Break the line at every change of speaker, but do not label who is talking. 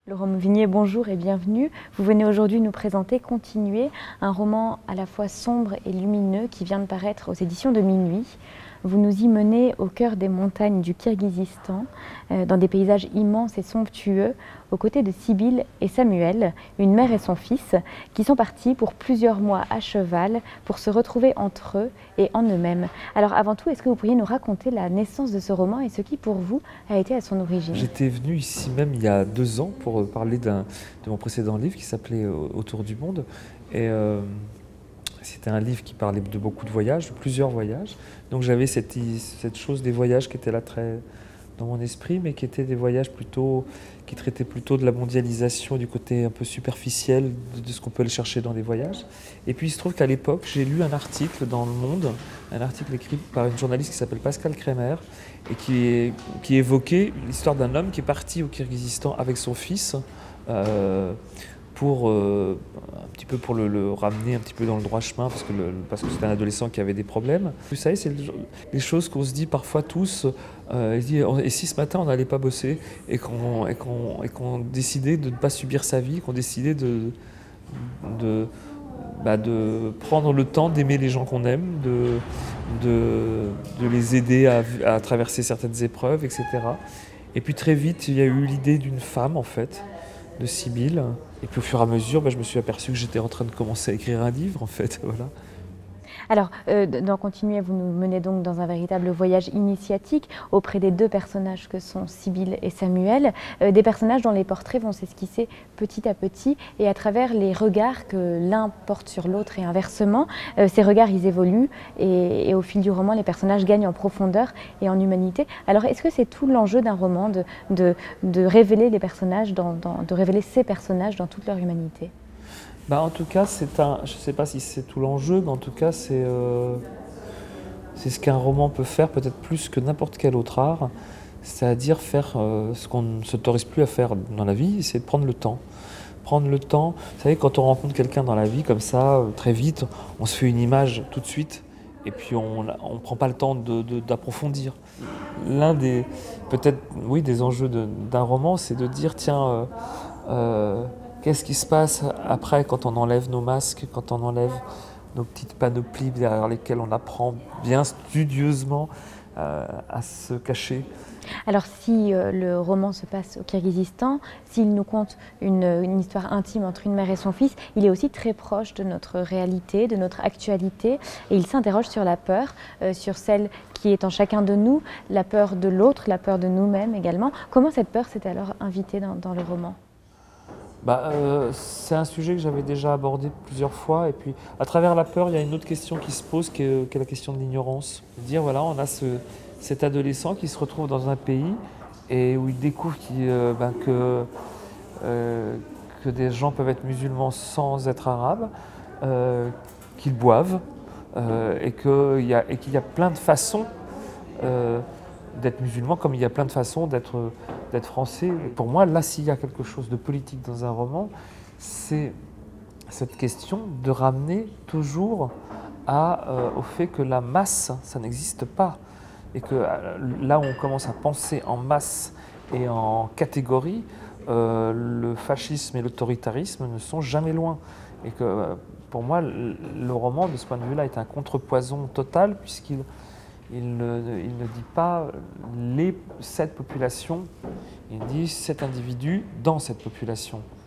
Laurent Mouvignier, bonjour et bienvenue. Vous venez aujourd'hui nous présenter Continuer, un roman à la fois sombre et lumineux qui vient de paraître aux éditions de Minuit. Vous nous y menez au cœur des montagnes du Kirghizistan, dans des paysages immenses et somptueux, aux côtés de Sybille et Samuel, une mère et son fils, qui sont partis pour plusieurs mois à cheval pour se retrouver entre eux et en eux-mêmes. Alors avant tout, est-ce que vous pourriez nous raconter la naissance de ce roman et ce qui pour vous a été à son origine?
J'étais venu ici même il y a 2 ans pour parler de mon précédent livre qui s'appelait Autour du monde. Et c'était un livre qui parlait de beaucoup de voyages, de plusieurs voyages. Donc j'avais cette chose des voyages qui était là très dans mon esprit, mais qui étaient des voyages qui traitaient plutôt de la mondialisation, du côté un peu superficiel de ce qu'on peut aller chercher dans les voyages. Et puis il se trouve qu'à l'époque, j'ai lu un article dans Le Monde, un article écrit par une journaliste qui s'appelle Pascale Kremer, et qui évoquait l'histoire d'un homme qui est parti au Kirghizistan avec son fils, un petit peu pour le ramener un petit peu dans le droit chemin, parce que c'était un adolescent qui avait des problèmes. Vous savez, c'est les choses qu'on se dit parfois tous, et si ce matin on n'allait pas bosser, et qu'on décidait de ne pas subir sa vie, qu'on décidait de prendre le temps d'aimer les gens qu'on aime, de les aider à traverser certaines épreuves, etc. Et puis très vite, il y a eu l'idée d'une femme, en fait, de Sybille. Et puis au fur et à mesure, je me suis aperçu que j'étais en train de commencer à écrire un livre, en fait. Voilà.
Alors, dans Continuer, vous nous menez donc dans un véritable voyage initiatique auprès des deux personnages que sont Sybille et Samuel, des personnages dont les portraits vont s'esquisser petit à petit et à travers les regards que l'un porte sur l'autre et inversement. Ces regards, ils évoluent et au fil du roman, les personnages gagnent en profondeur et en humanité. Alors, est-ce que c'est tout l'enjeu d'un roman de révéler les personnages, de révéler ces personnages dans toute leur humanité ?
En tout cas, je ne sais pas si c'est tout l'enjeu, mais en tout cas, c'est ce qu'un roman peut faire, peut-être plus que n'importe quel autre art, c'est-à-dire faire ce qu'on ne s'autorise plus à faire dans la vie, c'est de prendre le temps. Prendre le temps, vous savez, quand on rencontre quelqu'un dans la vie, comme ça, très vite, on se fait une image tout de suite, et puis on ne prend pas le temps d'approfondir. L'un des, peut-être, oui, des enjeux d'un roman, c'est de dire, tiens, qu'est-ce qui se passe après quand on enlève nos masques, quand on enlève nos petites panoplies derrière lesquelles on apprend bien studieusement à se cacher.
Alors si le roman se passe au Kirghizistan, s'il nous conte une histoire intime entre une mère et son fils, il est aussi très proche de notre réalité, de notre actualité, et il s'interroge sur la peur, sur celle qui est en chacun de nous, la peur de l'autre, la peur de nous-mêmes également. Comment cette peur s'est alors invitée dans le roman ?
C'est un sujet que j'avais déjà abordé plusieurs fois, et puis à travers la peur, il y a une autre question qui se pose, qui est la question de l'ignorance. Dire voilà, on a cet adolescent qui se retrouve dans un pays et où il découvre que des gens peuvent être musulmans sans être arabes, qu'ils boivent, et qu'il y a plein de façons d'être musulman, comme il y a plein de façons d'être français. Pour moi, là, s'il y a quelque chose de politique dans un roman, c'est cette question de ramener toujours au fait que la masse, ça n'existe pas. Et que là où on commence à penser en masse et en catégorie, le fascisme et l'autoritarisme ne sont jamais loin. Et que pour moi, le roman, de ce point de vue-là, est un contrepoison total, puisqu'il ne dit pas cette population, il dit cet individu dans cette population.